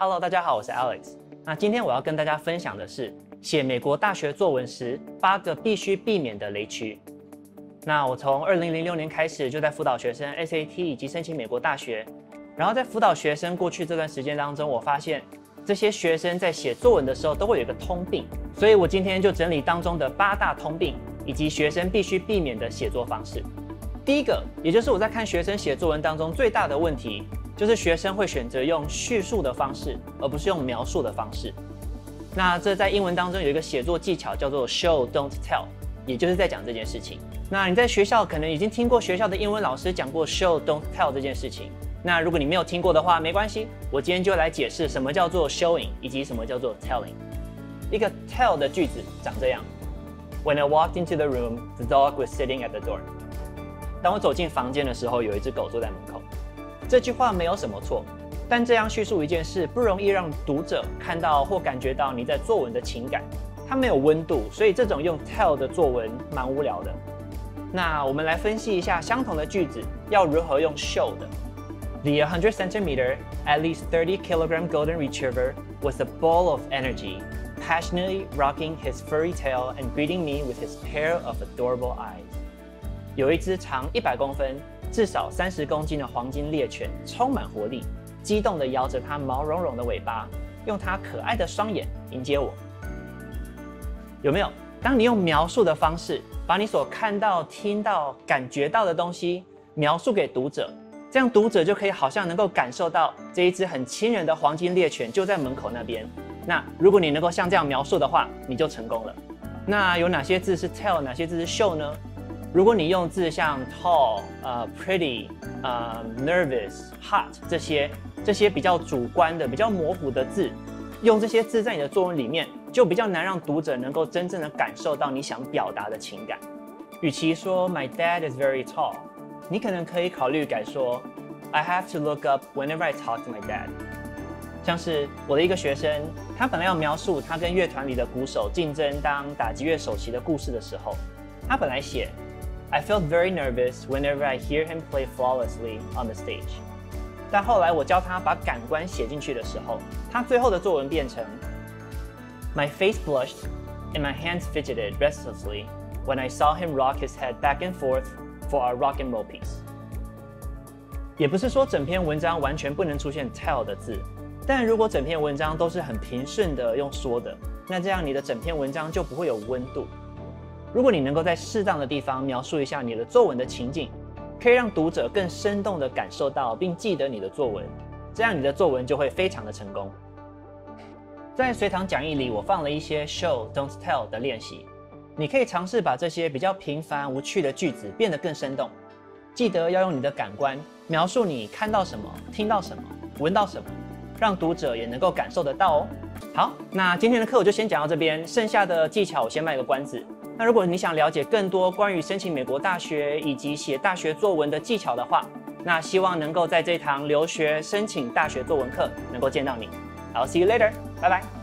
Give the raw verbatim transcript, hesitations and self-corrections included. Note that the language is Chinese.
Hello， 大家好，我是 Alex。那今天我要跟大家分享的是写美国大学作文时八个必须避免的雷区。那我从二零零六年开始就在辅导学生 S A T 以及申请美国大学，然后在辅导学生过去这段时间当中，我发现这些学生在写作文的时候都会有一个通病，所以我今天就整理当中的八大通病以及学生必须避免的写作方式。第一个，也就是我在看学生写作文当中最大的问题，就是学生会选择用叙述的方式，而不是用描述的方式。那这在英文当中有一个写作技巧叫做 show don't tell， 也就是在讲这件事情。那你在学校可能已经听过学校的英文老师讲过 show don't tell 这件事情。那如果你没有听过的话，没关系，我今天就来解释什么叫做 showing 以及什么叫做 telling。一个 tell 的句子长这样 ：When I walked into the room, the dog was sitting at the door。当我走进房间的时候，有一只狗坐在门口。这句话没有什么错，但这样叙述一件事不容易让读者看到或感觉到你在作文的情感，它没有温度，所以这种用 tell 的作文蛮无聊的。那我们来分析一下相同的句子要如何用 show 的。The one hundred centimeter, at least thirty kilogram golden retriever was a ball of energy, passionately rocking his furry tail and greeting me with his pair of adorable eyes. 有一只长一百公分、至少三十公斤的黄金猎犬，充满活力，激动地摇着它毛茸茸的尾巴，用它可爱的双眼迎接我。有没有？当你用描述的方式，把你所看到、听到、感觉到的东西描述给读者，这样读者就可以好像能够感受到这一只很亲人的黄金猎犬就在门口那边。那如果你能够像这样描述的话，你就成功了。那有哪些字是 tell， 哪些字是 show 呢？如果你用字像 tall、呃 pretty、呃 nervous、hot 这些这些比较主观的、比较模糊的字，用这些字在你的作文里面，就比较难让读者能够真正的感受到你想表达的情感。与其说 My dad is very tall， 你可能可以考虑改说 I have to look up whenever I talk to my dad。像是我的一个学生，他本来要描述他跟乐团里的鼓手竞争当打击乐首席的故事的时候，他本来写I felt very nervous whenever I hear him play flawlessly on the stage。但后来我教他把感官写进去的时候，他最后的作文变成 My face blushed and my hands fidgeted restlessly when I saw him rock his head back and forth for our rock and roll piece。也不是说整篇文章完全不能出现 tell 的字，但如果整篇文章都是很平顺的用说的，那这样你的整篇文章就不会有温度。如果你能够在适当的地方描述一下你的作文的情境，可以让读者更生动地感受到并记得你的作文，这样你的作文就会非常的成功。在随堂讲义里，我放了一些 show don't tell 的练习，你可以尝试把这些比较平凡无趣的句子变得更生动。记得要用你的感官描述你看到什么、听到什么、闻到什么，让读者也能够感受得到哦。好，那今天的课我就先讲到这边，剩下的技巧我先卖个关子。那如果你想了解更多关于申请美国大学以及写大学作文的技巧的话，那希望能够在这堂留学申请大学作文课能够见到你。I'll see you later， 拜拜。